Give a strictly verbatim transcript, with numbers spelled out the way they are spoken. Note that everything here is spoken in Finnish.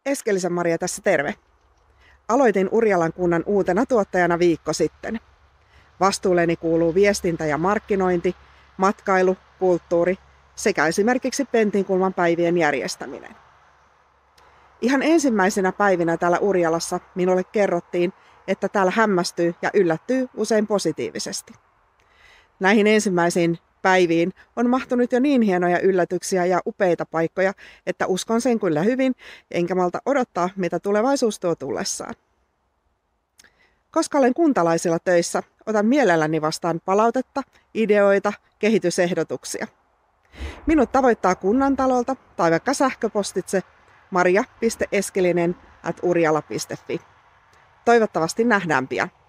Eskelisen Maria tässä terve. Aloitin Urjalan kunnan uutena tuottajana viikko sitten. Vastuulleni kuuluu viestintä ja markkinointi, matkailu, kulttuuri sekä esimerkiksi Pentinkulman päivien järjestäminen. Ihan ensimmäisenä päivinä täällä Urjalassa minulle kerrottiin, että täällä hämmästyy ja yllättyy usein positiivisesti. Näihin ensimmäisiin päiviin on mahtunut jo niin hienoja yllätyksiä ja upeita paikkoja, että uskon sen kyllä hyvin, enkä malta odottaa, mitä tulevaisuus tuo tullessaan. Koska olen kuntalaisilla töissä, otan mielelläni vastaan palautetta, ideoita, kehitysehdotuksia. Minut tavoittaa kunnantalolta tai vaikka sähköpostitse maria piste eskelinen ät urjala piste fi. Toivottavasti nähdään pian.